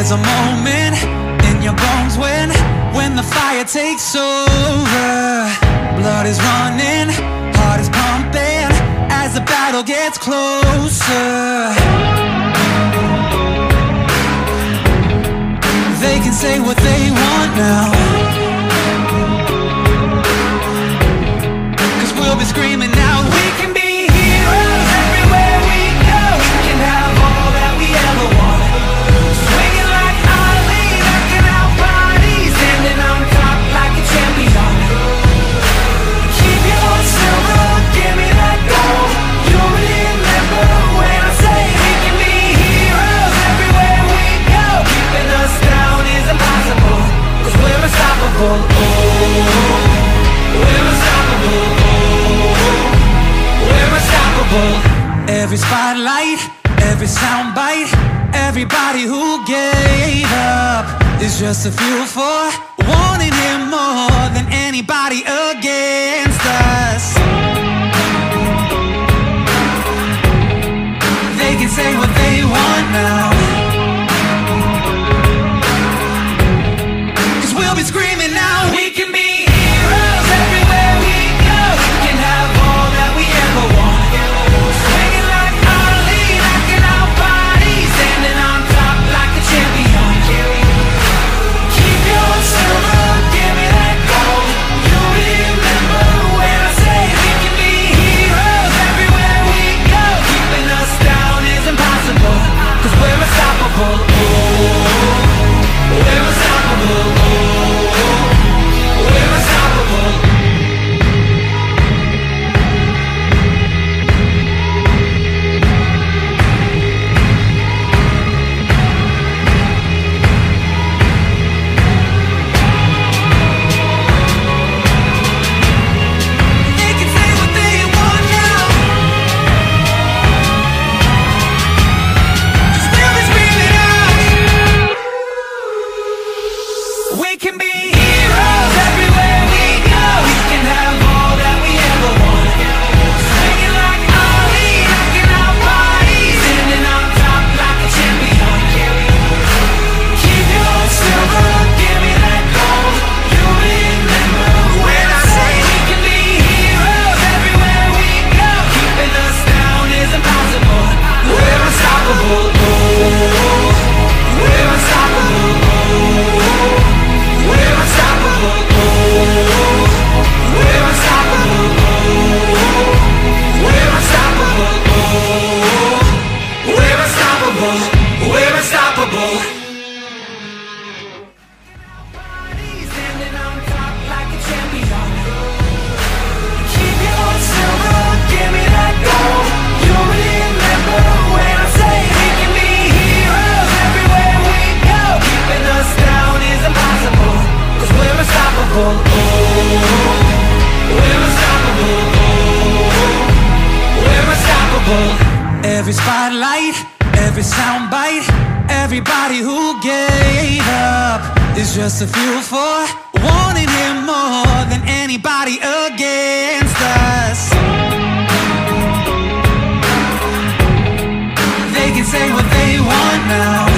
There's a moment in your bones when the fire takes over. Blood is running, heart is pumping as the battle gets closer. They can say what they want now, 'cause we'll be screaming now. We can be heroes everywhere we go. We can have all that we ever want. Swinging like Ali, rocking our bodies, standing on top like a champion. Keep your silver, give me that gold. You'll remember when I say we can be heroes everywhere we go. Keeping us down is impossible, 'cause we're unstoppable. Oh, we're unstoppable. We're unstoppable. Every spotlight, every soundbite, everybody who gave up is just a fuel for wanting him more than anybody against us. They can say what they want now, 'cause we'll be screaming now. We can be heroes everywhere we go. We can have all that we ever want. Swinging like Ali, rocking our bodies, standing on top like a champion. Keep your silver, give me that gold. You'll remember when I say we can be heroes everywhere we go. Keeping us down is impossible, 'cause we're unstoppable. Oh, we're unstoppable. Oh, we're unstoppable. They can say what they want now, 'cause we'll be screaming out. We can be heroes everywhere we go. We can have all that we ever want. Swinging like Ali, rocking our bodies, standing on top like a champion. Keep your silver, give me that gold. You'll remember when I say we can be heroes everywhere we go. Keeping us down is impossible. We're unstoppable. Oh, we're unstoppable. Oh, we're unstoppable. Oh, we're unstoppable. Oh, we're unstoppable. Oh, we're unstoppable. We're unstoppable. Standing on top like a champion. Keep your silver, give me that gold. You'll remember when I say we can be heroes everywhere we go. Keeping us down is impossible, 'cause we're unstoppable. Oh, we're unstoppable. Oh, we're unstoppable. Every spotlight, every soundbite, everybody who gave up is just a fuel for wanting him more than anybody against us. They can say what they want now,